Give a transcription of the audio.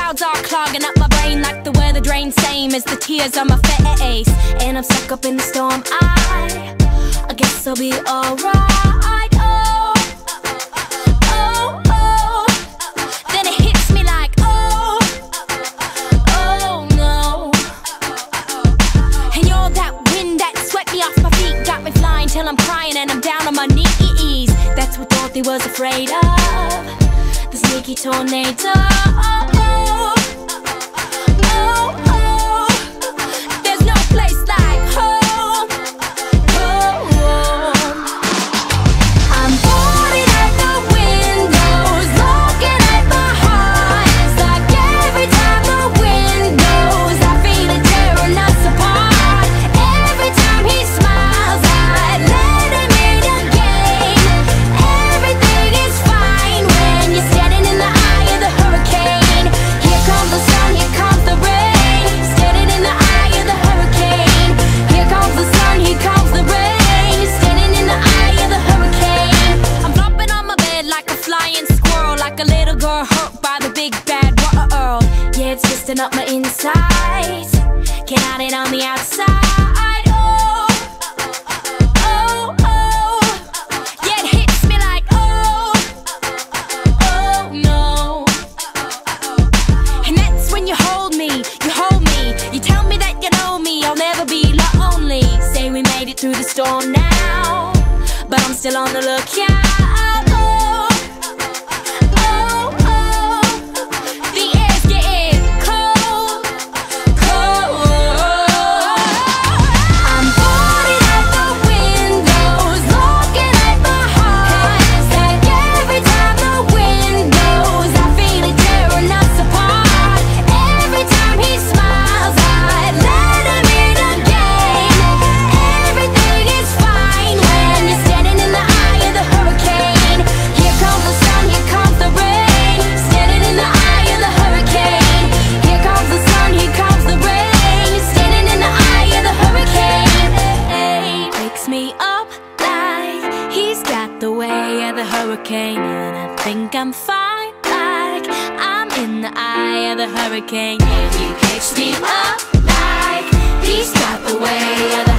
clouds are clogging up my brain like the weather drains, same as the tears on my face. And I'm stuck up in the storm. I guess I'll be alright. Oh, oh, oh. Then it hits me like, oh, oh no. And you're that wind that swept me off my feet, got me flying till I'm crying and I'm down on my knees. That's what Dorothy was afraid of, the sneaky tornado. Oh, oh, oh, oh. There's no place like home, home. I'm boarding at the windows, looking at my heart. It's like every time the wind blows, I feel it tearing us apart. Every time he smiles, I let him in again. Everything is fine when you're standing in the eye of the hurricane. Here comes the sun, here comes the rain. Standing in the eye of the hurricane. Here comes the sun, here comes the rain. Standing in the eye of the hurricane. I'm flopping on my bed like a flying squirrel, like a little girl hurt by the big bad world. Yeah, it's twisting up my insides, can't hide it on the outside. Oh, oh, oh. Yeah, it hits me like, oh, oh no. And that's when you hold me, you tell me that you know me, I'll never be lonely. Say we made it through the storm now, but I'm still on the lookout. Oh, oh, oh. The air's getting cold, cold. I'm boarding at the windows, looking at my heart. It's like every time the wind blows, I feel it tearing us apart. Every time he smiles, I let him in again. Everything is fine when you're standing in the eye of the hurricane. Here comes the sun, here comes the rain. Standing in the eye of the hurricane. Here comes the sun, here comes the rain. Standing in the eye of the hurricane. Hey, wakes me up like he's got the way of the hurricane. And I think I'm fine, like I'm in the eye of the hurricane. If you catch me up like he's got the way of the